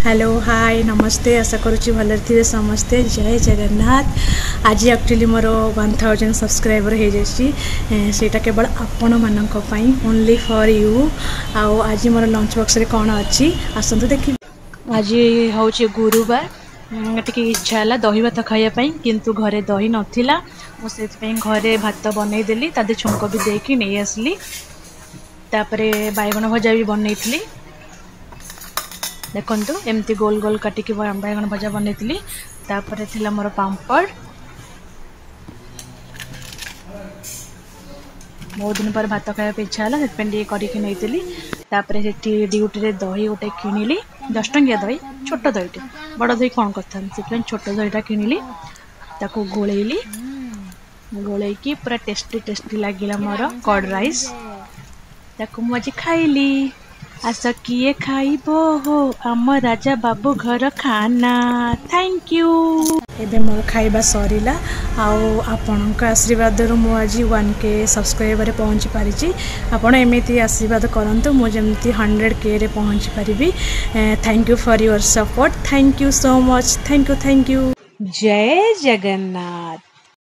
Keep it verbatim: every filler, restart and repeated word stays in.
Hello hi नमस्ते आशा करुच्ची भलर थे समस्ते जय जगन्नाथ। आज एक्चुअली मोर वन थाउजेंड सब्सक्राइबर हो जाटा केवल आपण मानक ओनली फॉर यू। आउ आज मोर लंच बॉक्स रे कौन अच्छी आसतु देखिए। आज हूँ गुरुवार टी इच्छा है दही भात खायापी किंतु घरे दही नाला मुझे घरे भात बनईदेली तादे छुंक भी देकी नहीं आसली। तापरे बैगन भजा भी बनई देखु एमती गोल गोल काटिकी बैगन भजा बनई तापर थिला मोर पापड़ बहुत दिन पर भात खाया इच्छा है से करके नहीं तापर ड्यूटी रे दही गोटे किणिली दस टंकिया दही छोट दहीटे बड़ दही कौन करता छोट दहीटा किणिली ताको गोलैली गोलैकी पूरा टेस्टी टेस्टी लगिला मोर कर्ड राइस ताको मुझे खाइली। आस किए खाइबो हो आम राजा बाबू घर खाना। Thank you. एबे मोर खाइबा सरीला आउ आपणक आशीर्वाद मु आज वन के सब्सक्राइबर पहुँची पारिछि। आपण एमती आशीर्वाद करंतु मु जेमती हंड्रेड के रे पहुँची पारिबी। Thank you for your support. Thank you so much. Thank you thank you. जय जगन्नाथ।